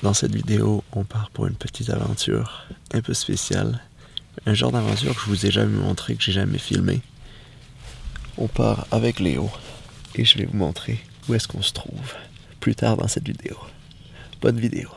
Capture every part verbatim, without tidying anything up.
Dans cette vidéo, on part pour une petite aventure un peu spéciale. Un genre d'aventure que je vous ai jamais montré, que j'ai jamais filmé. On part avec Léo et je vais vous montrer où est-ce qu'on se trouve plus tard dans cette vidéo. Bonne vidéo!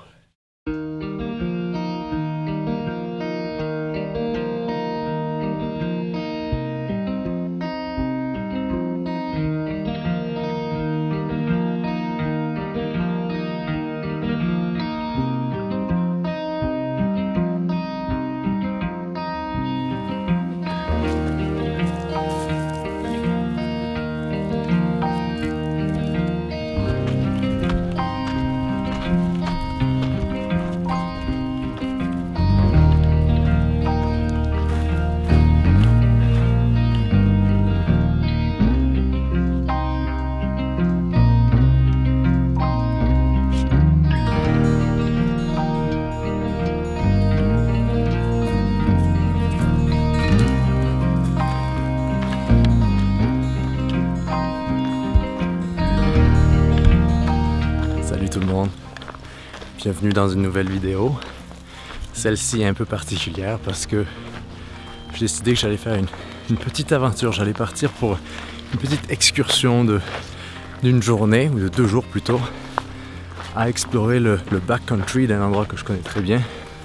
Salut tout le monde, bienvenue dans une nouvelle vidéo. Celle-ci est un peu particulière parce que j'ai décidé que j'allais faire une, une petite aventure. J'allais partir pour une petite excursion de d'une journée, ou de deux jours plutôt, à explorer le, le backcountry d'un endroit que je connais très bien.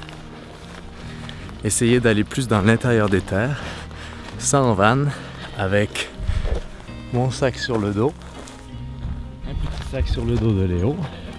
Essayer d'aller plus dans l'intérieur des terres, sans van, avec mon sac sur le dos, un petit sac sur le dos de Léo,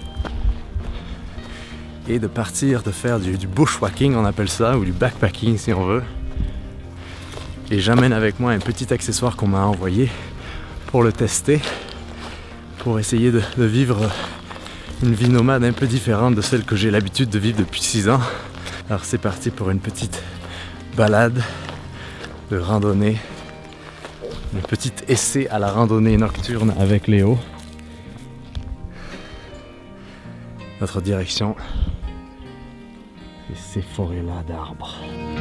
et de partir de faire du, du bushwalking, on appelle ça, ou du backpacking si on veut. Et j'amène avec moi un petit accessoire qu'on m'a envoyé pour le tester, pour essayer de, de vivre une vie nomade un peu différente de celle que j'ai l'habitude de vivre depuis six ans. Alors c'est parti pour une petite balade de randonnée, un petit essai à la randonnée nocturne avec Léo. Notre direction, c'est ces forêts-là d'arbres.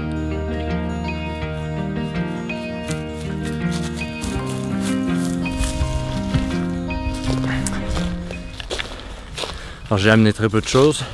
Alors j'ai amené très peu de choses,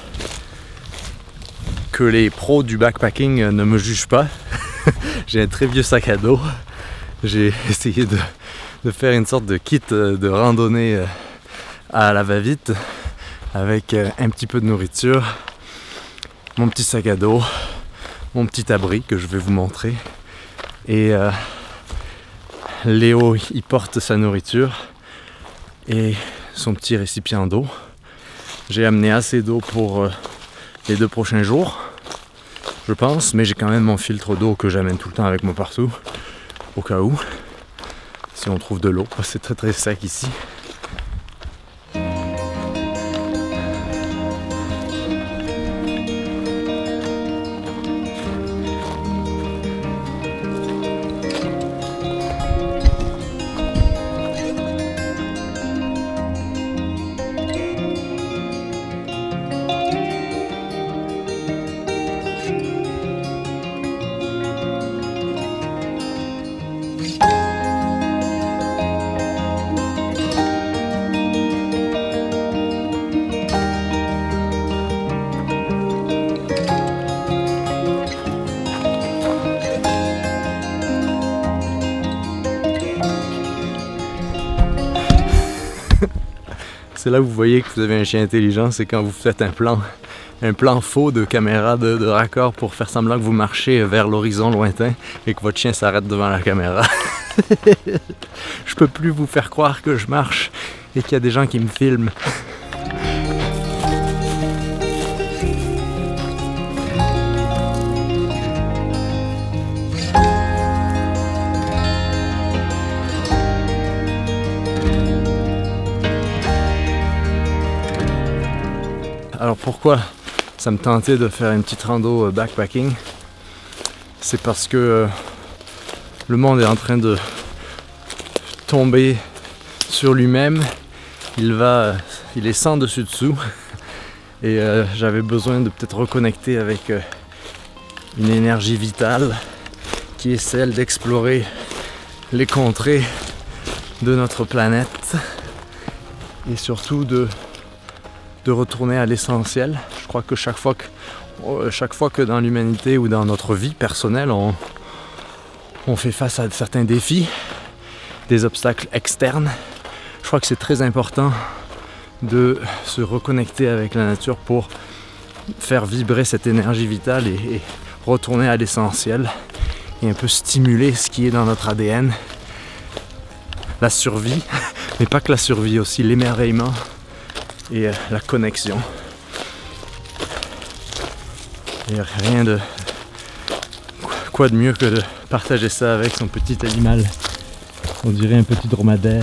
que les pros du backpacking ne me jugent pas. J'ai un très vieux sac à dos. J'ai essayé de, de faire une sorte de kit de randonnée à la va-vite, avec un petit peu de nourriture, mon petit sac à dos, mon petit abri que je vais vous montrer, et euh, Léo il porte sa nourriture et son petit récipient d'eau. J'ai amené assez d'eau pour euh, les deux prochains jours, je pense, mais j'ai quand même mon filtre d'eau que j'amène tout le temps avec moi partout, au cas où, si on trouve de l'eau, parce que c'est très très sec ici. C'est là où vous voyez que vous avez un chien intelligent, c'est quand vous faites un plan, un plan faux de caméra de, de raccord pour faire semblant que vous marchez vers l'horizon lointain et que votre chien s'arrête devant la caméra. Je peux plus vous faire croire que je marche et qu'il y a des gens qui me filment. Alors pourquoi ça me tentait de faire une petite rando backpacking? C'est parce que euh, le monde est en train de tomber sur lui-même. Il va, il est sans dessus dessous, et euh, j'avais besoin de peut-être reconnecter avec euh, une énergie vitale qui est celle d'explorer les contrées de notre planète et surtout de, de retourner à l'essentiel. Je crois que chaque fois que, chaque fois que dans l'humanité ou dans notre vie personnelle, on, on fait face à certains défis, des obstacles externes, je crois que c'est très important de se reconnecter avec la nature pour faire vibrer cette énergie vitale et, et retourner à l'essentiel et un peu stimuler ce qui est dans notre A D N, la survie, mais pas que la survie, aussi l'émerveillement et euh, la connexion. Et rien de quoi de mieux que de partager ça avec son petit animal. On dirait un petit dromadaire.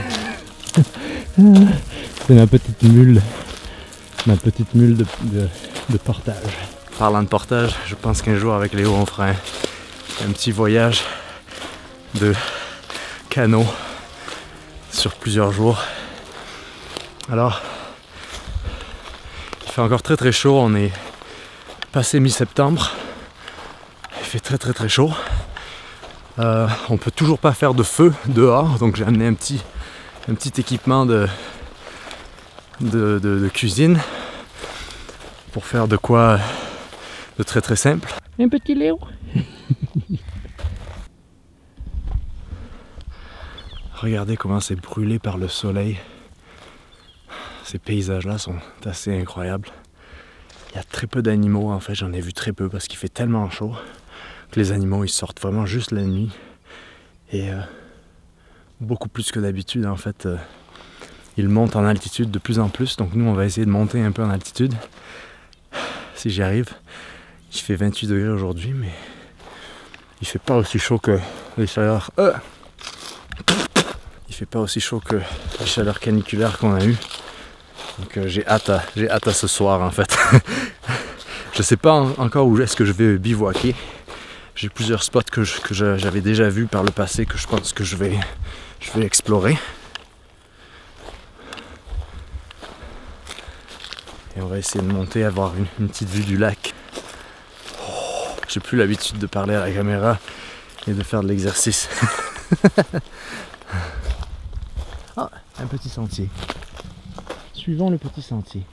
C'est ma petite mule, ma petite mule de, de, de portage. Parlant de portage, je pense qu'un jour avec Léo on fera un, un petit voyage de canot sur plusieurs jours. Alors, il fait encore très très chaud, on est passé mi-septembre, il fait très très très chaud. Euh, on peut toujours pas faire de feu dehors, donc j'ai amené un petit, un petit équipement de, de, de, de cuisine pour faire de quoi de très très simple. Un petit Léo. Regardez comment c'est brûlé par le soleil. Ces paysages-là sont assez incroyables. Il y a très peu d'animaux, en fait, j'en ai vu très peu parce qu'il fait tellement chaud que les animaux ils sortent vraiment juste la nuit. Et euh, beaucoup plus que d'habitude, en fait, euh, ils montent en altitude de plus en plus. Donc nous, on va essayer de monter un peu en altitude. Si j'y arrive. Il fait vingt-huit degrés aujourd'hui, mais il fait pas aussi chaud que les chaleurs. Euh il fait pas aussi chaud que les chaleurs caniculaires qu'on a eues. Donc euh, j'ai hâte à, j'ai hâte à ce soir en fait. Je sais pas en, encore où est-ce que je vais bivouaquer. J'ai plusieurs spots que, je, que je, j'avais déjà vus par le passé que je pense que je vais, je vais explorer. Et on va essayer de monter, avoir une, une petite vue du lac. Oh, j'ai plus l'habitude de parler à la caméra et de faire de l'exercice. Ah, un petit sentier. Suivons le petit sentier.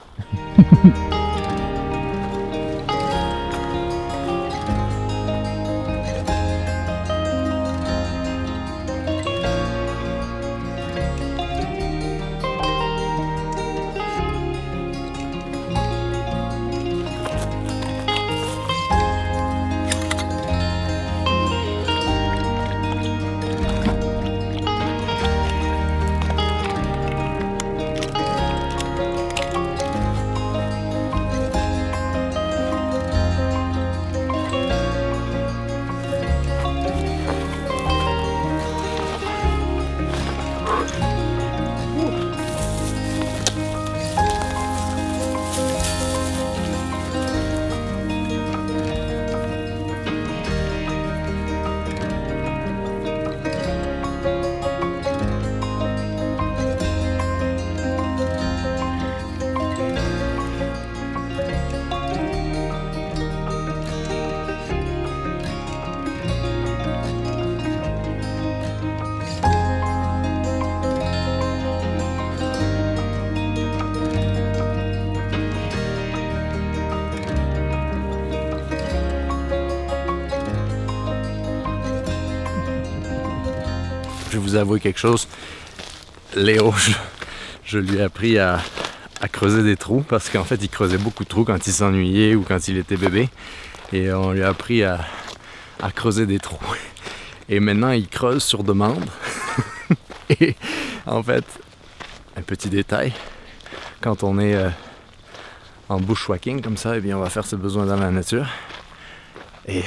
Je vais vous avouer quelque chose, Léo, je, je lui ai appris à, à creuser des trous parce qu'en fait il creusait beaucoup de trous quand il s'ennuyait ou quand il était bébé et on lui a appris à, à creuser des trous et maintenant il creuse sur demande. Et en fait, un petit détail, quand on est euh, en bushwhacking comme ça, eh bien on va faire ses besoins dans la nature et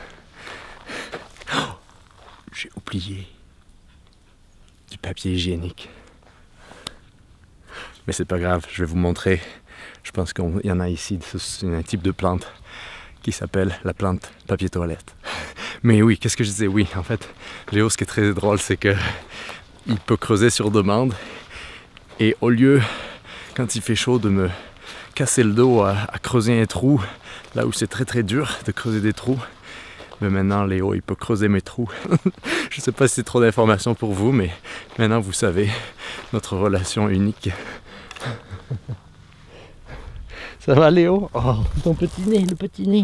oh, j'ai oublié du papier hygiénique. Mais c'est pas grave, je vais vous montrer. Je pense qu'il y en a ici, c'est un type de plante qui s'appelle la plante papier toilette. Mais oui, qu'est-ce que je disais? Oui, en fait, Léo, ce qui est très drôle, c'est que il peut creuser sur demande et au lieu, quand il fait chaud, de me casser le dos à, à creuser un trou, là où c'est très très dur de creuser des trous, mais maintenant Léo il peut creuser mes trous. Je sais pas si c'est trop d'informations pour vous, mais maintenant vous savez notre relation unique. Ça va Léo? Oh, ton petit nez, le petit nez.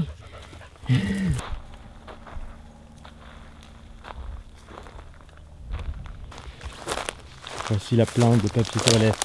Voici la plante de papier toilette.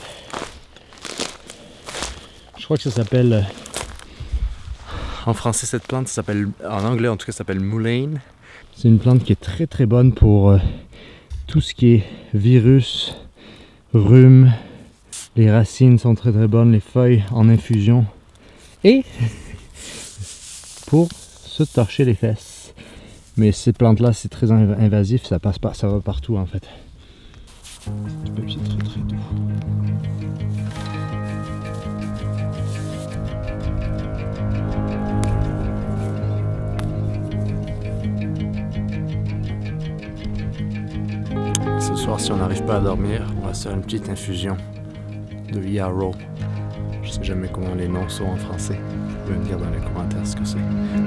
Je crois que ça s'appelle... En français cette plante s'appelle... En anglais en tout cas ça s'appelle mullein. C'est une plante qui est très très bonne pour euh, tout ce qui est virus, rhume. Les racines sont très très bonnes, les feuilles en infusion. Et pour se torcher les fesses. Mais ces plantes-là, c'est très invasif, ça passe pas, ça va partout en fait. Du papier très très doux. Ce soir, si on n'arrive pas à dormir, on va se faire une petite infusion de yarrow. Je sais jamais comment les noms sont en français. Vous pouvez me dire dans les commentaires ce que c'est.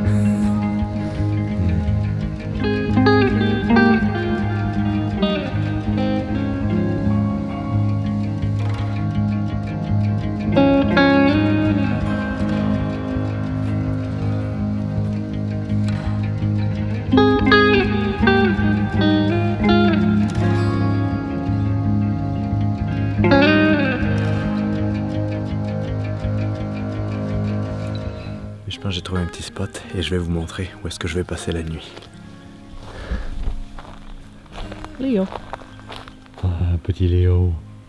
Je pense que j'ai trouvé un petit spot et je vais vous montrer où est-ce que je vais passer la nuit. Léo. Ah, petit Léo.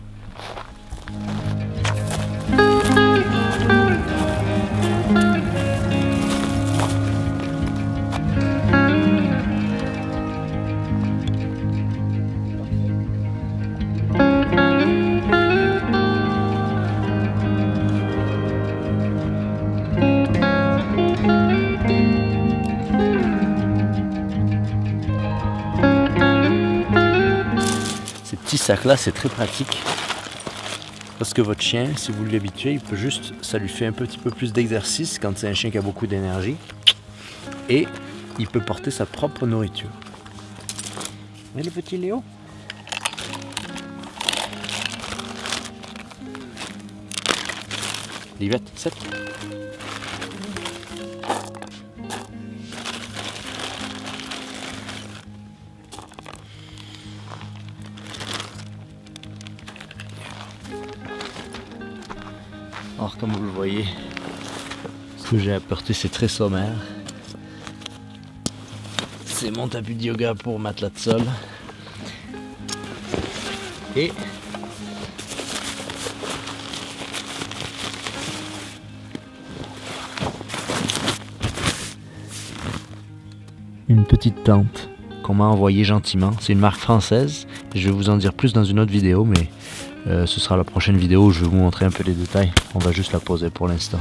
Ces petits sacs là c'est très pratique parce que votre chien, si vous l'habituez, il peut juste, ça lui fait un petit peu plus d'exercice quand c'est un chien qui a beaucoup d'énergie et il peut porter sa propre nourriture. Et le petit Léo? Livette, sept. Alors comme vous le voyez, ce que j'ai apporté c'est très sommaire. C'est mon tapis de yoga pour matelas de sol. Et une petite tente qu'on m'a envoyée gentiment. C'est une marque française. Je vais vous en dire plus dans une autre vidéo, mais Euh, ce sera la prochaine vidéo où je vais vous montrer un peu les détails. On va juste la poser pour l'instant.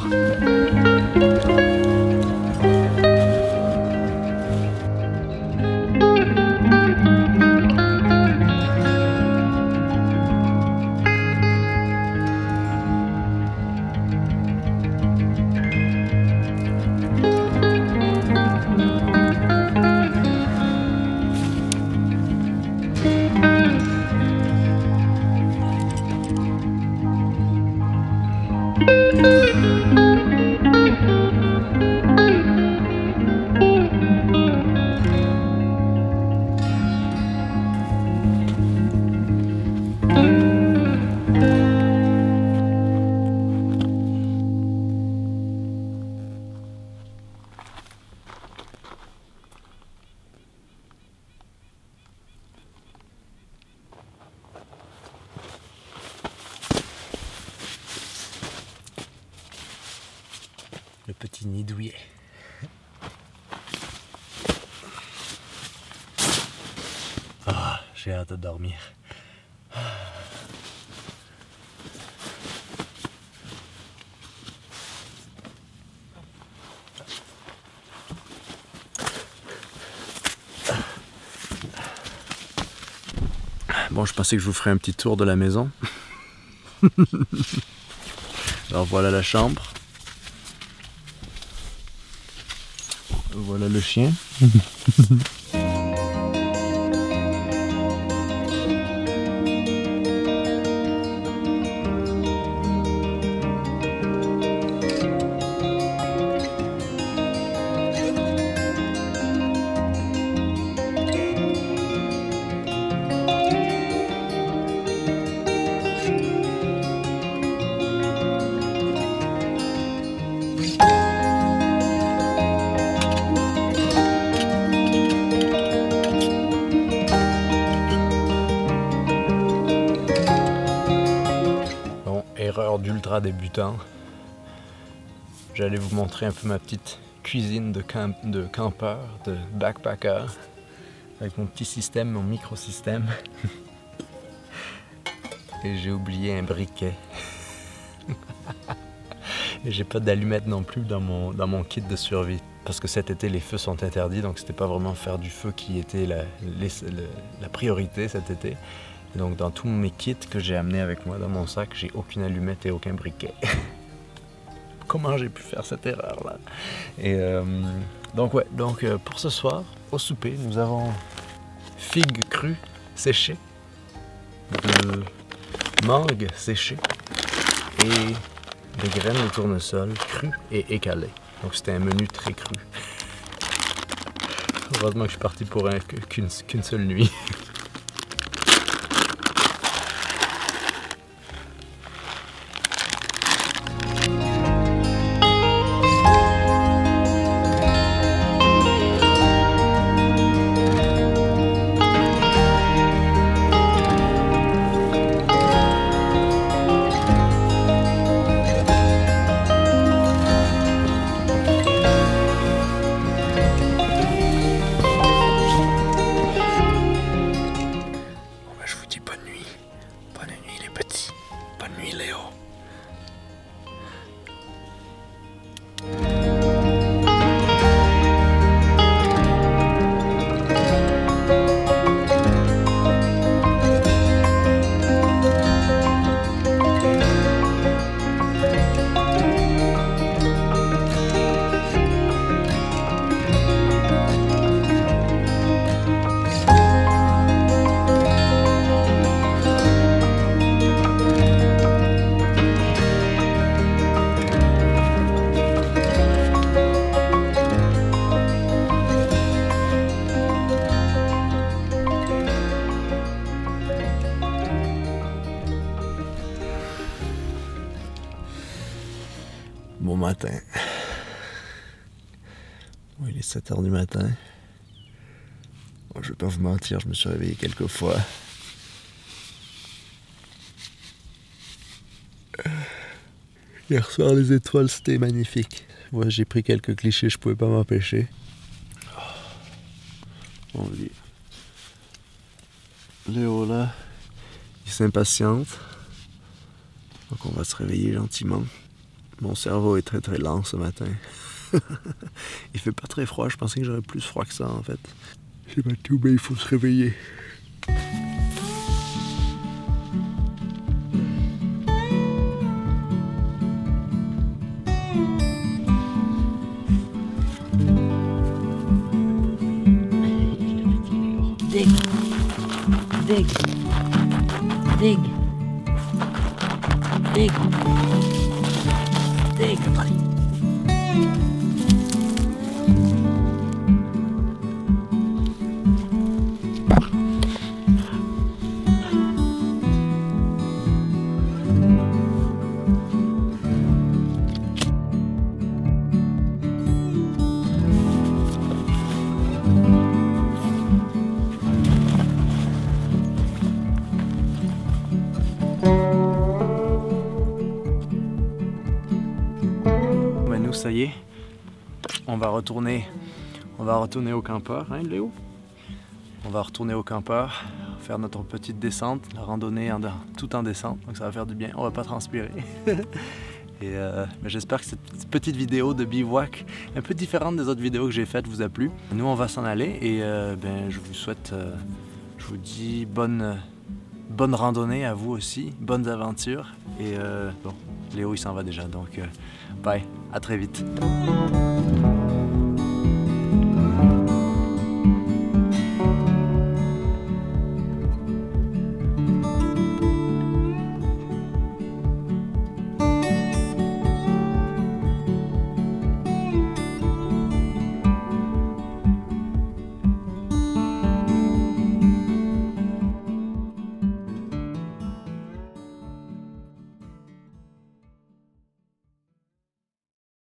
Le petit nid douillet. Ah, j'ai hâte de dormir. Bon, je pensais que je vous ferais un petit tour de la maison. Alors voilà la chambre. Voilà le chien. caméra débutant. J'allais vous montrer un peu ma petite cuisine de, camp de campeur, de backpacker, avec mon petit système, mon microsystème. Et j'ai oublié un briquet. Et j'ai pas d'allumettes non plus dans mon, dans mon kit de survie. Parce que cet été, les feux sont interdits, donc c'était pas vraiment faire du feu qui était la, les, le, la priorité cet été. Et donc dans tous mes kits que j'ai amenés avec moi dans mon sac, j'ai aucune allumette et aucun briquet. Comment j'ai pu faire cette erreur-là? Et euh, donc ouais, donc euh, pour ce soir, au souper, nous avons figues crues séchées, de mangue séchée et des graines de tournesol crues et écalées. Donc c'était un menu très cru. Heureusement que je suis parti pour un, qu'une, qu'une seule nuit. Bon matin. Bon, il est sept heures du matin. Bon, je vais pas vous mentir, je me suis réveillé quelques fois. Hier soir, les étoiles, c'était magnifique. Moi, j'ai pris quelques clichés, je pouvais pas m'empêcher. Bon, lui. Léo, là, il s'impatiente. Donc, on va se réveiller gentiment. Mon cerveau est très très lent ce matin. Il fait pas très froid, je pensais que j'aurais plus froid que ça en fait. C'est pas tout, mais il faut se réveiller. Dig. Dig. Dig. Dig. Dig, buddy. Ça y est, on va retourner, on va retourner au campeur, hein Léo? On va retourner au campeur, faire notre petite descente, la randonnée en, tout en descente, donc ça va faire du bien, on va pas transpirer. Et euh, j'espère que cette petite vidéo de bivouac, un peu différente des autres vidéos que j'ai faites, vous a plu. Nous on va s'en aller et euh, ben, je vous souhaite, euh, je vous dis bonne, bonne randonnée à vous aussi, bonnes aventures. Et euh, bon, Léo il s'en va déjà, donc euh, bye, à très vite.